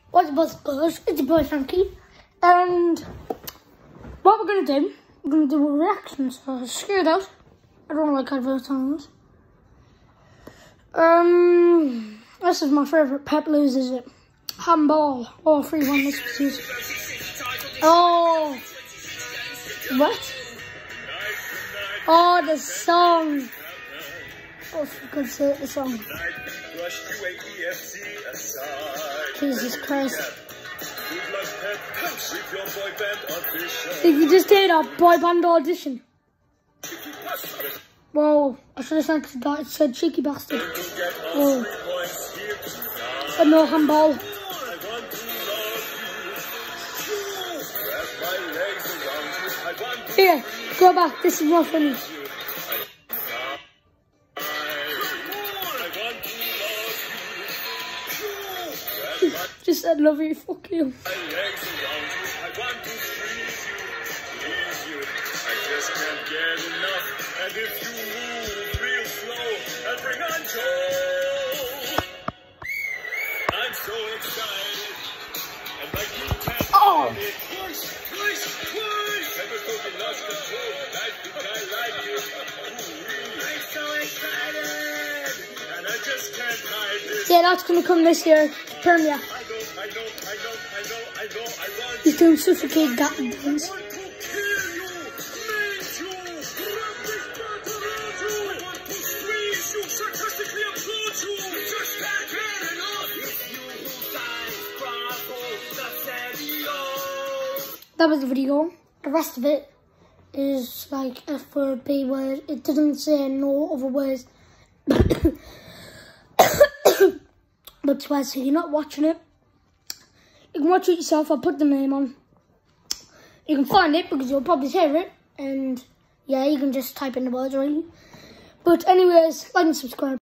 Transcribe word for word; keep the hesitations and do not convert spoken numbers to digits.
What's up, guys? It's your boy Frankie, and what we're gonna do, we're gonna do a reaction. So I was scared out. I don't like adverts on this. Um, this is my favourite Pep Blues, is it? Handball. Oh, three one. This was easy. Oh, what? Oh, the song. Oh, for God's sake, the song. Jesus Christ. Did you just hear that boy band audition? Whoa, I should have said that. It said cheeky bastard. Whoa. But no handball. Here, go back. This is more funny. Just said love you, fuck you. Oh! Yeah, that's gonna come this year. Premiere. He's doing suffocate gatons. That was the video. The rest of it is like F word, B word. It doesn't say no other words. But swear, so you're not watching it. You can watch it yourself. I'll put the name on. You can find it because you'll probably hear it. And yeah, you can just type in the words really. But anyways, like and subscribe.